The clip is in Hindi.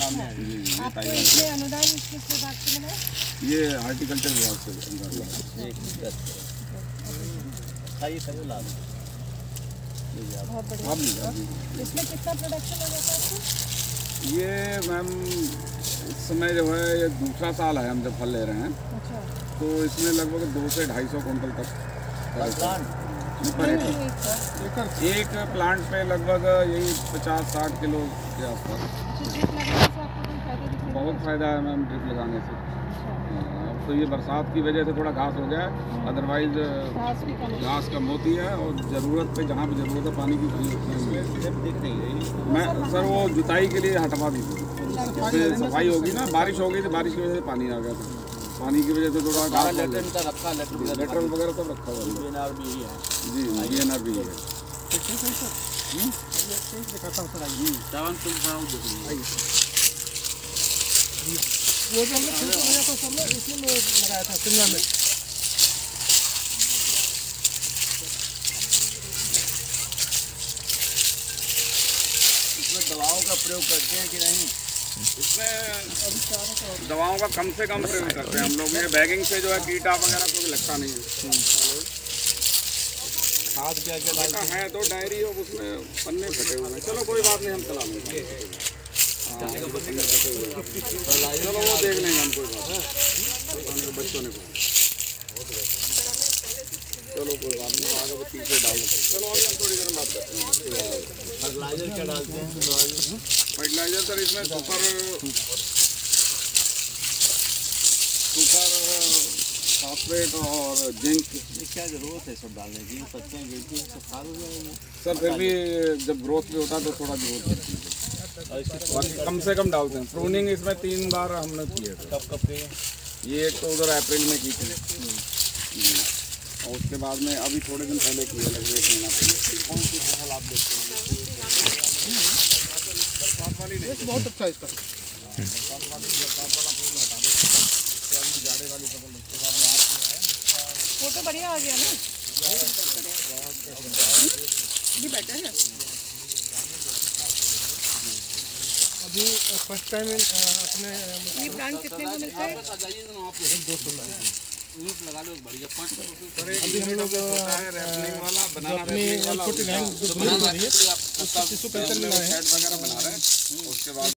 सामने है जी। आपको इसमें अनुदान किस विभाग से मिला? ये हॉर्टिकल्चर विभाग से। बहुत बढ़िया। इसमें कितना प्रोडक्शन हो जाता है आपको? ये मैम इस समय जो है ये दूसरा साल है हम जब फल ले रहे हैं। अच्छा। तो इसमें लगभग 200 से 250 कुंटल तक एक प्लांट पे लगभग यही 50-60 किलो के आसपास। बहुत फ़ायदा है मैम ड्रिप लगाने से। तो ये बरसात की वजह से थोड़ा घास हो गया है, अदरवाइज घास कम होती है और ज़रूरत पे जहाँ भी ज़रूरत है पानी की वहीं होती है। दिख नहीं रही मैं सर वो जुताई के लिए हटवा दी थी, उससे सफाई होगी ना। बारिश हो गई तो बारिश की वजह से पानी आ गया था, पानी की वजह से थोड़ा घास लेटरल वगैरह सब रखा हुआ है जी। DNR भी है। वो जो हमने फिल्टर लगाया था सब लोग इसमें लगाया था शिमला में। इसमें दवाओं का प्रयोग करते हैं कि नहीं? इसमें दवाओं का कम से कम प्रयोग करते हैं हम लोग। ये बैगिंग से जो है कीटा वगैरह कोई लगता नहीं है। खाद क्या क्या डालते हैं? तो डायरी और उसमें पन्ने फटे हुए हैं। चलो कोई बात नहीं, हम चला लेंगे। चलो वो देख लेंगे हम, कोई बात बच्चों ने चलो कोई बात नहीं, आगे वो पीछे डाल देते। चलो अभी हम थोड़ी देर में बात करते हैं। फर्टिलाइजर क्या डालते हैं? फर्टिलाइजर सर इसमें सुपर फॉस्फेट और जिंक। क्या जरूरत है सब डालने की? पत्तियाँ गिरती हैं तो खाद हो जाएगी सर। फिर भी जब ग्रोथ भी होता है तो थोड़ा जरूरत पड़ती है, बाकी कम से कम डालते हैं। प्रूनिंग इसमें 3 बार हमने किए थे। कब किए? ये एक तो उधर अप्रैल में की थी और उसके बाद में अभी थोड़े दिन पहले किए, लगभग 1 महीना पहले। कौन सी फसल आप देखते हैं? बहुत अच्छा है इसका। फोटो बढ़िया आ गया ना? ये बेटर है। अभी फर्स्ट टाइम अपने ये प्लांट कितने को मिलता है? 200 लगा लो बढ़िया। अभी हम लोग अपनी छोटी लाइन जो बना रही है उसको 375 मिला है। बना रहे हैं उसके बाद